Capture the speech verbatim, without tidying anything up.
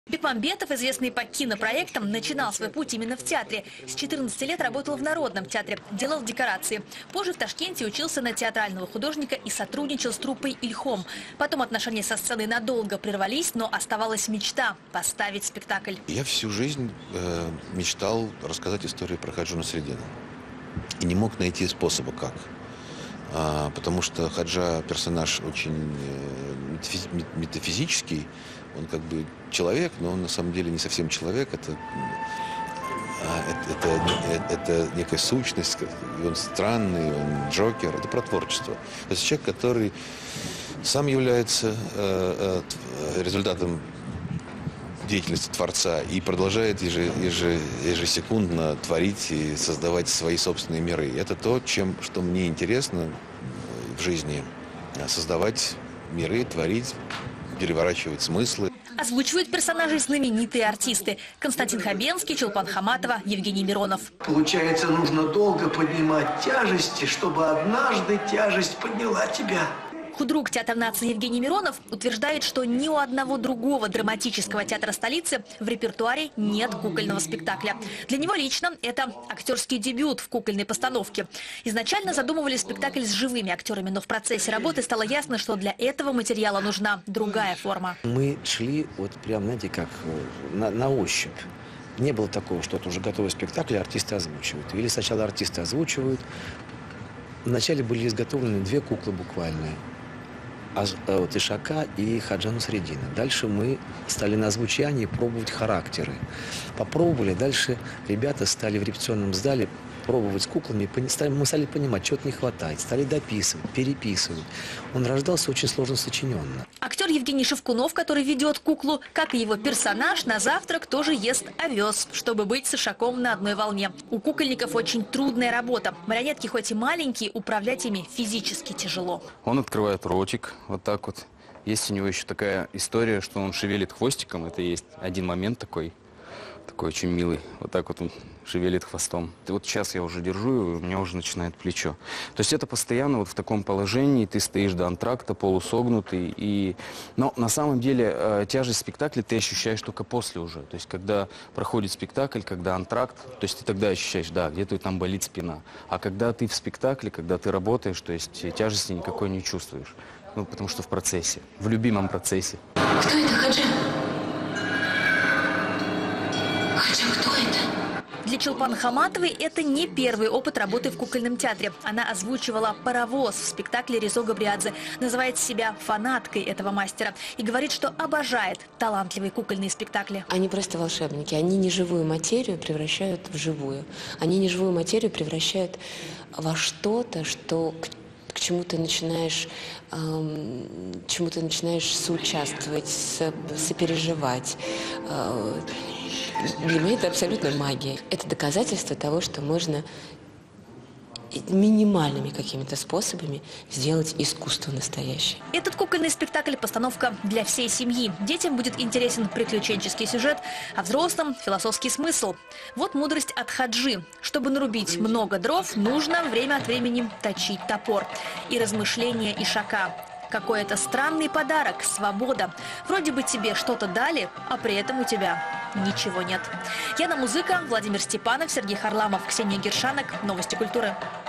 Бекмамбетов, известный по кинопроектам, начинал свой путь именно в театре. С четырнадцати лет работал в Народном театре, делал декорации. Позже в Ташкенте учился на театрального художника и сотрудничал с труппой «Ильхом». Потом отношения со сценой надолго прервались, но оставалась мечта – поставить спектакль. Я всю жизнь э, мечтал рассказать историю про Хаджу Насреддина. И не мог найти способа как. А, потому что Хаджа персонаж очень э, метафизический. Он как бы человек, но он на самом деле не совсем человек. Это, это, это, это некая сущность. Он странный, он джокер. Это про творчество. Это человек, который сам является э, э, результатом деятельности Творца и продолжает еже, еже, ежесекундно творить и создавать свои собственные миры. Это то, чем, что мне интересно в жизни. Создавать миры, творить, переворачивать смыслы. Озвучивают персонажей знаменитые артисты. Константин Хабенский, Чулпан Хаматова, Евгений Миронов. Получается, нужно долго поднимать тяжести, чтобы однажды тяжесть подняла тебя. Худрук театра нации Евгений Миронов утверждает, что ни у одного другого драматического театра столицы в репертуаре нет кукольного спектакля. Для него лично это актерский дебют в кукольной постановке. Изначально задумывали спектакль с живыми актерами, но в процессе работы стало ясно, что для этого материала нужна другая форма. Мы шли вот прям, знаете, как на, на ощупь. Не было такого, что это уже готовый спектакль, артисты озвучивают. Или сначала артисты озвучивают. Вначале были изготовлены две куклы буквальные. Вот Ишака и Хаджа Насреддина. Дальше мы стали на озвучании пробовать характеры. Попробовали, дальше ребята стали в репетиционном зале пробовать с куклами. Мы стали понимать, чего-то не хватает. Стали дописывать, переписывать. Он рождался очень сложно сочиненно. Актер Евгений Шевкунов, который ведет куклу, как и его персонаж, на завтрак тоже ест овес, чтобы быть с Ишаком на одной волне. У кукольников очень трудная работа. Марионетки хоть и маленькие, управлять ими физически тяжело. Он открывает ротик, вот так вот. Есть у него еще такая история, что он шевелит хвостиком. Это есть один момент такой. Такой очень милый. Вот так вот он шевелит хвостом. И вот сейчас я уже держу, и у меня уже начинает плечо. То есть это постоянно вот в таком положении. Ты стоишь до антракта, полусогнутый. И... Но на самом деле э, тяжесть спектакля ты ощущаешь только после уже. То есть когда проходит спектакль, когда антракт, то есть ты тогда ощущаешь, да, где-то там болит спина. А когда ты в спектакле, когда ты работаешь, то есть тяжести никакой не чувствуешь. Ну, потому что в процессе, в любимом процессе. Кто это, Хаджа? Хаджа, кто это? Для Чулпан Хаматовой это не первый опыт работы в кукольном театре. Она озвучивала «Паровоз» в спектакле Резо Габриадзе, называет себя фанаткой этого мастера и говорит, что обожает талантливые кукольные спектакли. Они просто волшебники. Они неживую материю превращают в живую. Они неживую материю превращают во что-то, что... к чему ты начинаешь, эм, чему ты начинаешь соучаствовать, со, сопереживать. Э, для меня это абсолютно магия. Это доказательство того, что можно минимальными какими-то способами сделать искусство настоящее. Этот кукольный спектакль – постановка для всей семьи. Детям будет интересен приключенческий сюжет, а взрослым – философский смысл. Вот мудрость от Хаджи. Чтобы нарубить много дров, нужно время от времени точить топор. И размышления Ишака. Какой это странный подарок – свобода. Вроде бы тебе что-то дали, а при этом у тебя ничего нет. Яна Музыка, Владимир Степанов, Сергей Харламов, Ксения Гершанок. Новости культуры.